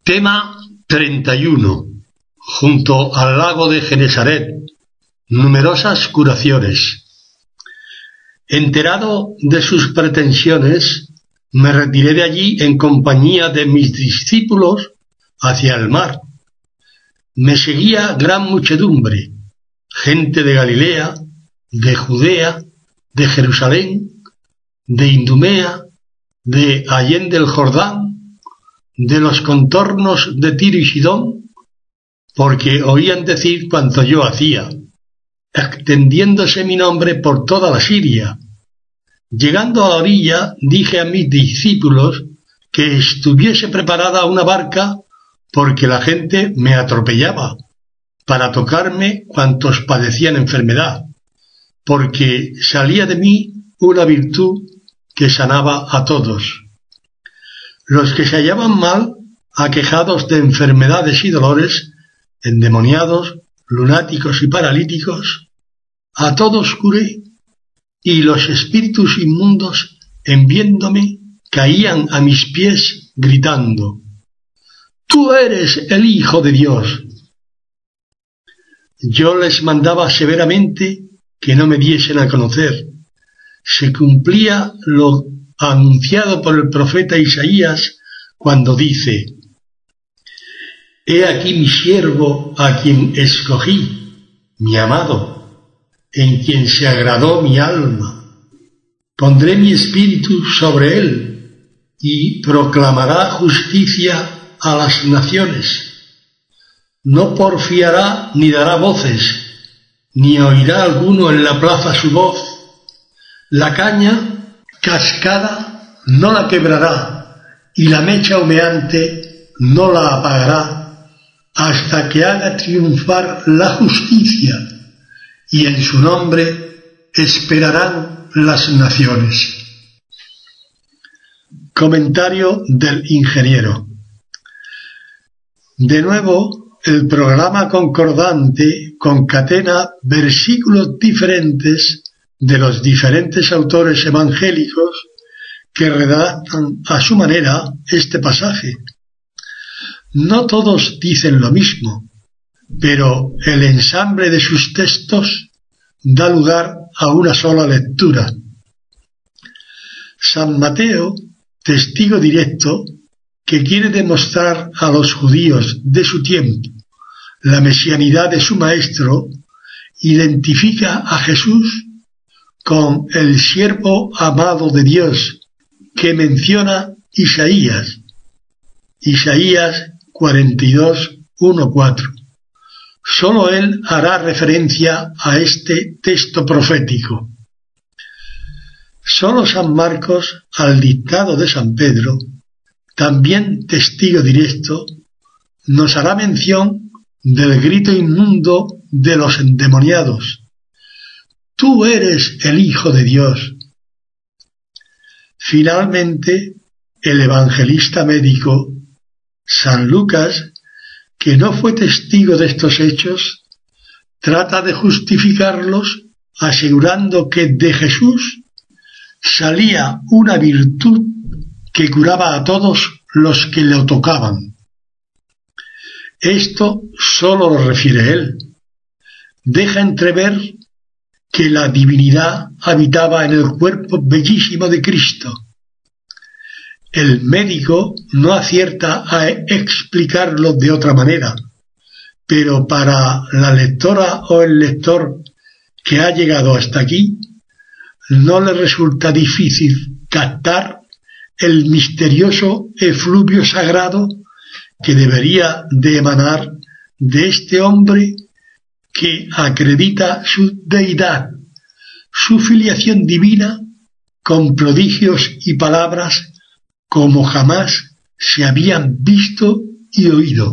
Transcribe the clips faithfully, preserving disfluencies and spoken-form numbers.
Tema treinta y uno. Junto al lago de Genesaret, numerosas curaciones. Enterado de sus pretensiones, me retiré de allí en compañía de mis discípulos hacia el mar. Me seguía gran muchedumbre, gente de Galilea, de Judea, de Jerusalén, de Idumea, de allende el Jordán, de los contornos de Tiro y Sidón, porque oían decir cuanto yo hacía, extendiéndose mi nombre por toda la Siria. Llegando a la orilla, dije a mis discípulos que estuviese preparada una barca, porque la gente me atropellaba, para tocarme cuantos padecían enfermedad, porque salía de mí una virtud que sanaba a todos. Los que se hallaban mal, aquejados de enfermedades y dolores, endemoniados, lunáticos y paralíticos, a todos curé, y los espíritus inmundos, en viéndome, caían a mis pies gritando: «¡Tú eres el Hijo de Dios!». Yo les mandaba severamente que no me diesen a conocer. Se cumplía lo anunciado por el profeta Isaías cuando dice: «He aquí mi siervo a quien escogí, mi amado, en quien se agradó mi alma. Pondré mi espíritu sobre él, y proclamará justicia a las naciones. No porfiará ni dará voces, ni oirá alguno en la plaza su voz. La caña cascada no la quebrará, y la mecha humeante no la apagará, hasta que haga triunfar la justicia, y en su nombre esperarán las naciones». Comentario del ingeniero. De nuevo, el programa concordante concatena versículos diferentes de los diferentes autores evangélicos que redactan a su manera este pasaje. No todos dicen lo mismo, pero el ensamble de sus textos da lugar a una sola lectura. San Mateo, testigo directo, que quiere demostrar a los judíos de su tiempo la mesianidad de su maestro, identifica a Jesús con el siervo amado de Dios que menciona Isaías. Isaías cuarenta y dos, uno a cuatro. Sólo él hará referencia a este texto profético. Sólo San Marcos, al dictado de San Pedro, también testigo directo, nos hará mención del grito inmundo de los endemoniados: «Tú eres el Hijo de Dios». Finalmente, el evangelista médico, San Lucas, que no fue testigo de estos hechos, trata de justificarlos asegurando que de Jesús salía una virtud que curaba a todos los que le tocaban. Esto sólo lo refiere él. Deja entrever que la divinidad habitaba en el cuerpo bellísimo de Cristo. El médico no acierta a explicarlo de otra manera, pero para la lectora o el lector que ha llegado hasta aquí, no le resulta difícil captar el misterioso efluvio sagrado que debería de emanar de este hombre que acredita su deidad, su filiación divina, con prodigios y palabras como jamás se habían visto y oído.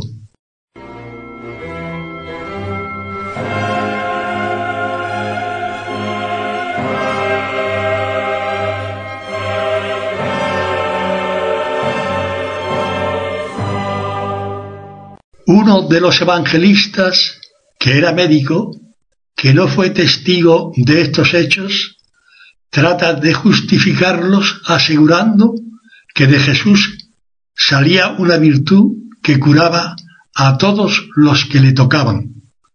Uno de los evangelistas, que era médico, que no fue testigo de estos hechos, trata de justificarlos asegurando que de Jesús salía una virtud que curaba a todos los que le tocaban.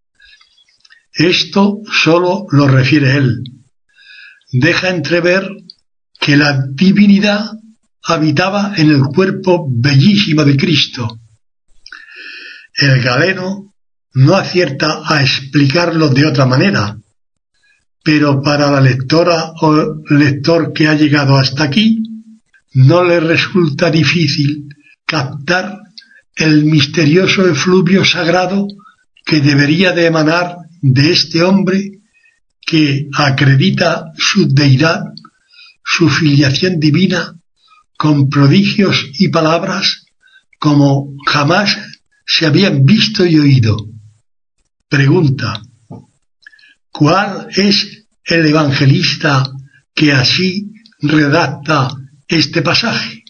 Esto solo lo refiere él. Deja entrever que la divinidad habitaba en el cuerpo bellísimo de Cristo. El Galeno no acierta a explicarlo de otra manera, pero para la lectora o lector que ha llegado hasta aquí, no le resulta difícil captar el misterioso efluvio sagrado que debería de emanar de este hombre que acredita su deidad, su filiación divina, con prodigios y palabras como jamás se habían visto y oído. Pregunta: ¿cuál es el evangelista que así redacta este pasaje?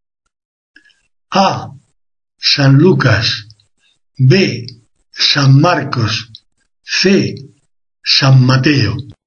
A. San Lucas. B. San Marcos. C. San Mateo.